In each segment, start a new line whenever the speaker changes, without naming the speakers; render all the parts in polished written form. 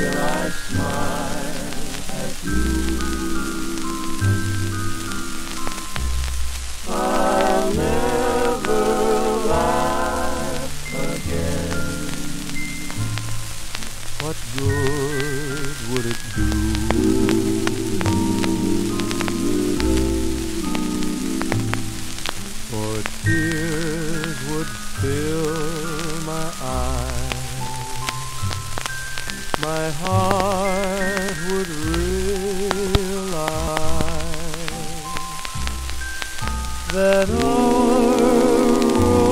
until I smile at you. I'll never laugh again.
What good would it do? For tears would fill my eyes, my heart would realize that our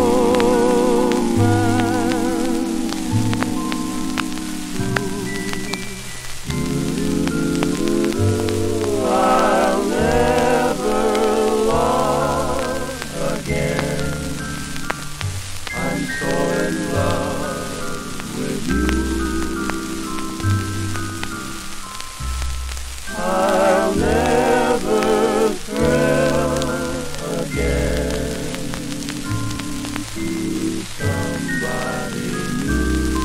I'll never love again. I'm so in love with you. I'll never thrill again to somebody new.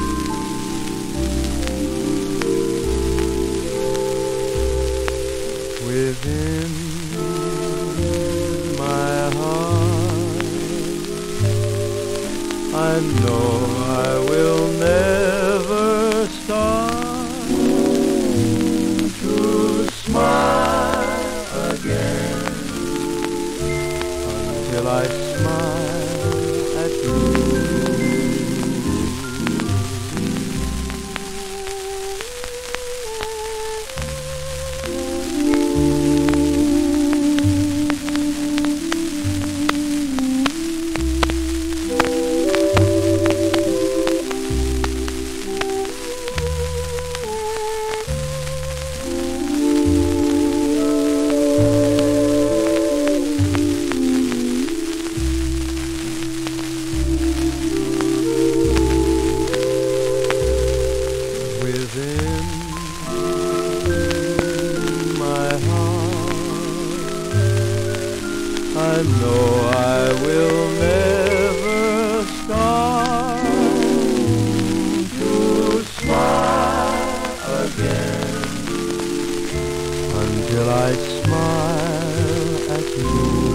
within my heart. I know I will never start
To smile again
until I smile at you. Within my heart, I know I will never start
to smile again
until I smile at you.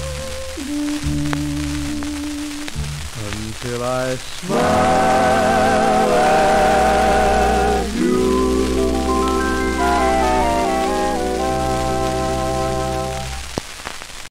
Until I smile